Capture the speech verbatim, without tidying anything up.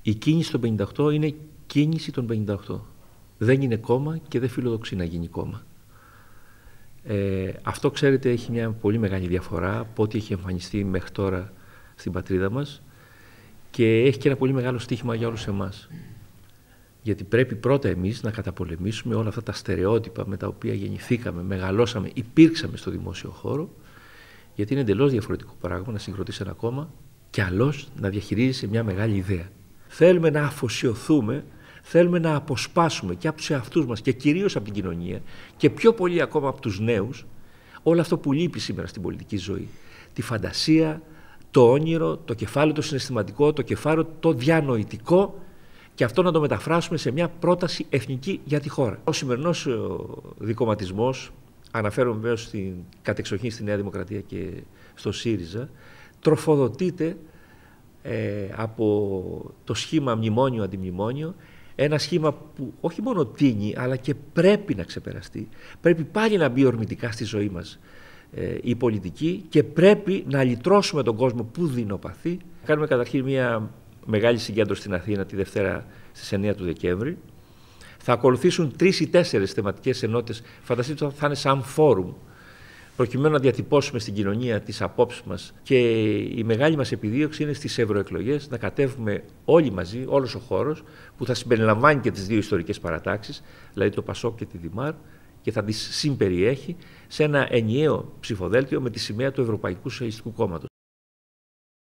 Η κίνηση των πενήντα οκτώ είναι κίνηση των πενήντα οκτώ. Δεν είναι κόμμα και δεν φιλοδοξεί να γίνει κόμμα. Ε, αυτό, ξέρετε, έχει μια πολύ μεγάλη διαφορά από ό,τι έχει εμφανιστεί μέχρι τώρα στην πατρίδα μας και έχει και ένα πολύ μεγάλο στοίχημα για όλους εμάς. Γιατί πρέπει πρώτα εμείς να καταπολεμήσουμε όλα αυτά τα στερεότυπα με τα οποία γεννηθήκαμε, μεγαλώσαμε, υπήρξαμε στο δημόσιο χώρο, γιατί είναι εντελώς διαφορετικό πράγμα να συγκροτήσει ένα κόμμα και αλλώς να διαχειρίζεσαι μια μεγάλη ιδέα. Θέλουμε να αφοσιωθούμε, θέλουμε να αποσπάσουμε και από τους εαυτούς μας και κυρίως από την κοινωνία και πιο πολύ ακόμα από τους νέους όλο αυτό που λείπει σήμερα στην πολιτική ζωή. Τη φαντασία, το όνειρο, το κεφάλαιο το συναισθηματικό, το κεφάλαιο το διανοητικό και αυτό να το μεταφράσουμε σε μια πρόταση εθνική για τη χώρα. Ο σημερινός δικομματισμός, αναφέρομαι βεβαίως στην κατεξοχήν στη Νέα Δημοκρατία και στο ΣΥΡΙΖΑ, τροφοδοτείται ε, από το σχήμα μνημόνιο-αντιμνημόνιο, ένα σχήμα που όχι μόνο τίνει, αλλά και πρέπει να ξεπεραστεί. Πρέπει πάλι να μπει ορμητικά στη ζωή μας ε, η πολιτική και πρέπει να λυτρώσουμε τον κόσμο που δεινοπαθεί. Κάνουμε καταρχήν μια μεγάλη συγκέντρωση στην Αθήνα τη Δευτέρα στις εννέα του Δεκέμβρη. Θα ακολουθήσουν τρεις ή τέσσερις θεματικές ενότητες, φανταστείτε ότι θα είναι σαν φόρουμ, προκειμένου να διατυπώσουμε στην κοινωνία τις απόψεις μας και η μεγάλη μας επιδίωξη είναι στις ευρωεκλογές να κατέβουμε όλοι μαζί, όλος ο χώρος, που θα συμπεριλαμβάνει και τις δύο ιστορικές παρατάξεις, δηλαδή το ΠΑΣΟΚ και τη ΔΙΜΑΡ, και θα τις συμπεριέχει σε ένα ενιαίο ψηφοδέλτιο με τη σημαία του Ευρωπαϊκού Σοσιαλιστικού Κόμματος.